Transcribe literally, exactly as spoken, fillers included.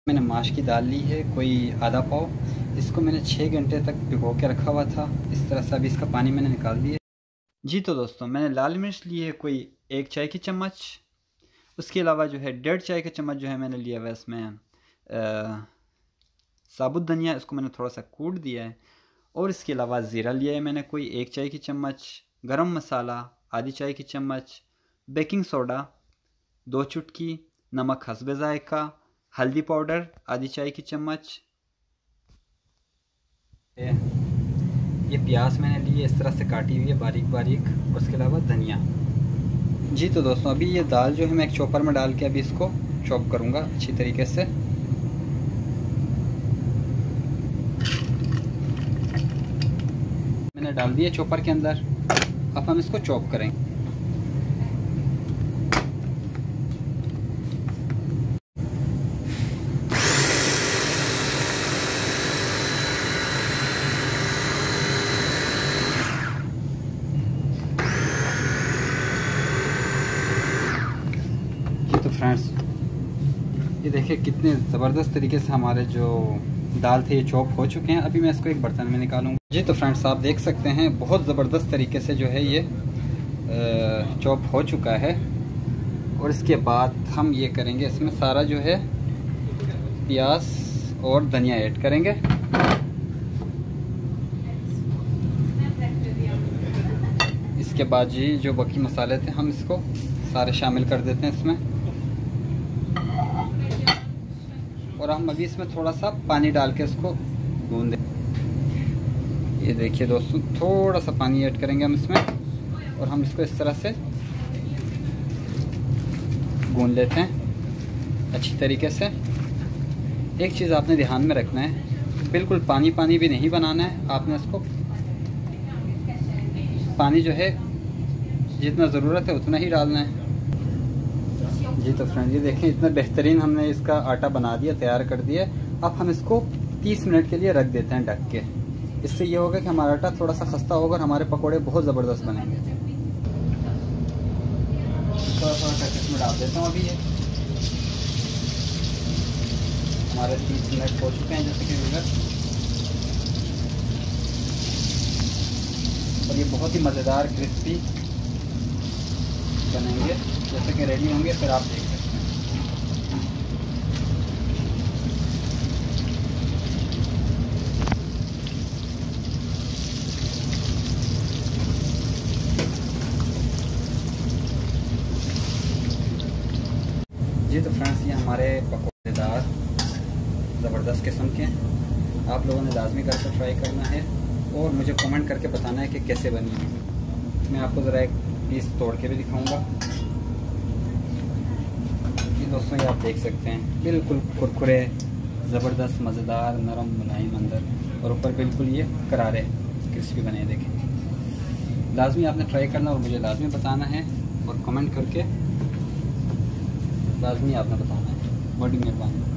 मैंने माश की दाल ली है कोई आधा पाव। इसको मैंने छः घंटे तक भिगो के रखा हुआ था। इस तरह से अभी इसका पानी मैंने निकाल दिया। जी तो दोस्तों, मैंने लाल मिर्च ली है कोई एक चाय की चम्मच। उसके अलावा जो है डेढ़ चाय का चम्मच जो है मैंने लिया हुआ इसमें साबुत धनिया, इसको मैंने थोड़ा सा कूट दिया है। और इसके अलावा ज़ीरा लिया है मैंने कोई एक चाय की चम्मच, गरम मसाला आधी चाय की चम्मच, बेकिंग सोडा दो चुटकी, नमक हस्बे ज़ायका, हल्दी पाउडर आधी चाय की चम्मच। ये प्याज मैंने ली है इस तरह से काटी हुई है बारीक बारीक, और उसके अलावा धनिया। जी तो दोस्तों, अभी ये दाल जो है मैं एक चॉपर में डाल के अभी इसको चॉप करूँगा अच्छी तरीके से। मैंने डाल दिया चॉपर के अंदर। अब हम इसको चॉप करेंगे। तो फ्रेंड्स, ये देखिए कितने ज़बरदस्त तरीके से हमारे जो दाल थे ये चॉप हो चुके हैं। अभी मैं इसको एक बर्तन में निकालूंगा। जी तो फ्रेंड्स, आप देख सकते हैं बहुत ज़बरदस्त तरीके से जो है ये चॉप हो चुका है। और इसके बाद हम ये करेंगे, इसमें सारा जो है प्याज और धनिया ऐड करेंगे। इसके बाद जी जो बाकी मसाले थे हम इसको सारे शामिल कर देते हैं इसमें। और हम अभी इसमें थोड़ा सा पानी डाल के इसको गूंद दें। ये देखिए दोस्तों, थोड़ा सा पानी ऐड करेंगे हम इसमें, और हम इसको इस तरह से गूंद लेते हैं अच्छी तरीके से। एक चीज़ आपने ध्यान में रखना है, बिल्कुल पानी पानी भी नहीं बनाना है। आपने इसको पानी जो है जितना ज़रूरत है उतना ही डालना है। जी तो फ्रेंड, ये देखें इतना बेहतरीन हमने इसका आटा बना दिया, तैयार कर दिया। अब हम इसको तीस मिनट के लिए रख देते हैं ढक के। इससे ये होगा कि हमारा आटा थोड़ा सा खस्ता होगा और हमारे पकोड़े बहुत ज़बरदस्त बनेंगे। थोड़ा थोड़ा करके इसमें डाल देता हूँ। अभी ये हमारे तीस मिनट हो चुके हैं जैसे कि विगर, और ये बहुत ही मज़ेदार क्रिस्पी बनेंगे। जैसे कि रेडी होंगे फिर आप देख सकते हैं। जी तो फ्रेंड्स, ये हमारे पकौड़ेदार ज़बरदस्त किस्म के हैं। आप लोगों ने लाजमी करके ट्राई करना है और मुझे कमेंट करके बताना है कि कैसे बनी है। मैं आपको ज़रा एक पीस तोड़ के भी दिखाऊंगा। दोस्तों, ये आप देख सकते हैं बिल्कुल कुरकुरे, ज़बरदस्त मज़ेदार, नरम मुलायम अंदर, और ऊपर बिल्कुल ये करारे क्रिस्पी बने। देखें, लाजमी आपने ट्राई करना और मुझे लाजमी बताना है, और कमेंट करके लाजमी आपने बताना है। बड़ी मेहरबानी।